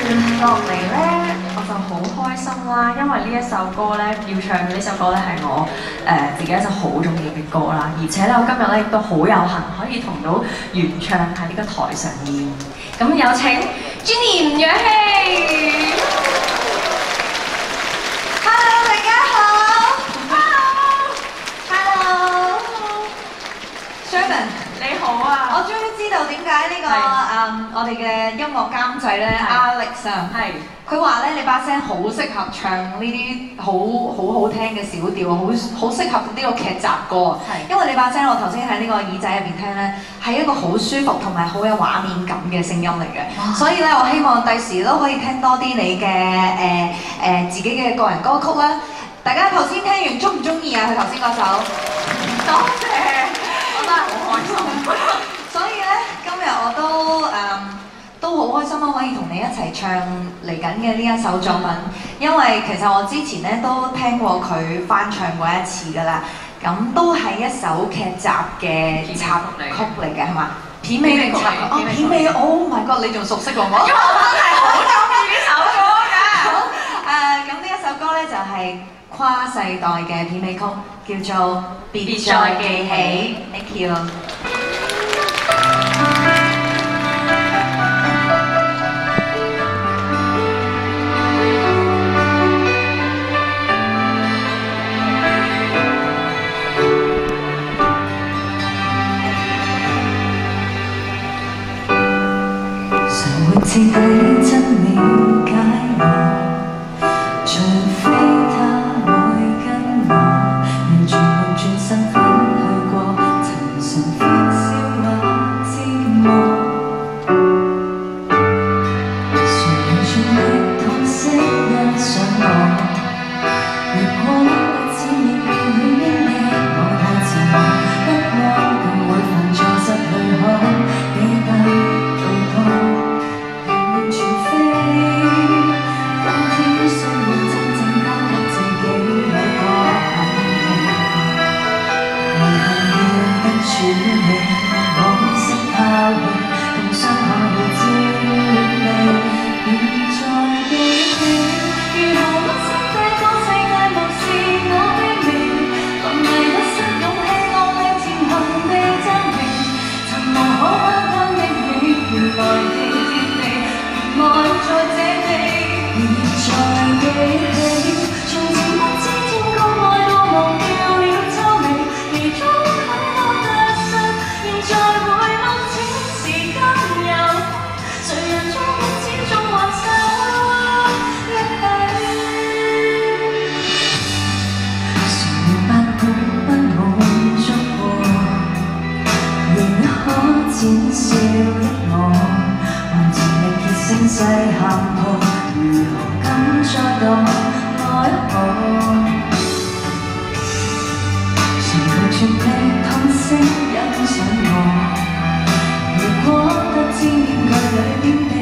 落嚟咧，我就好開心啦，因為呢一首歌咧，要唱嘅呢首歌咧係我自己一首好中意嘅歌啦，而且咧我今日咧亦都好有幸可以同到原唱喺呢個台上面，咁有請 Jenny 吳若希。Hello， 大家好。Hello。Sherman， 你好啊！我終於知道點解呢個我哋嘅音樂監製咧 Alex 啊，佢話咧你把聲好適合唱呢啲好聽嘅小調，好適合呢個劇集歌。因為你把聲我頭先喺呢個耳仔入邊聽咧，係一個好舒服同埋好有畫面感嘅聲音嚟嘅。所以咧，我希望第時都可以聽多啲你嘅自己嘅個人歌曲啦。大家頭先聽完中唔中意啊？佢頭先嗰首，多謝，我真係好開心。所以咧，今日我都好開心啦，可以同你一齊唱嚟緊嘅呢一首作品。因為其實我之前咧都聽過佢翻唱過一次㗎啦，咁都係一首劇集嘅插曲嚟嘅，係嘛？片尾定插曲？哦，片尾 ，Oh my God！ 你仲熟悉過我？因為我真係好中意呢首歌㗎。好，咁呢一首歌咧就係跨世代嘅片尾曲，叫做《別再記起》。Thank you。徹底真了解我，除非他會跟我，連全部轉身分去過，曾嘗歡笑或折磨。誰會全力痛惜欣賞我？如果只面對你的我太自我，不過更會犯錯失去可記得。淺笑的我，還盡力結聲勢喊破，如何敢再度愛我？誰會全力痛惜欣賞我？如果得知面具裏邊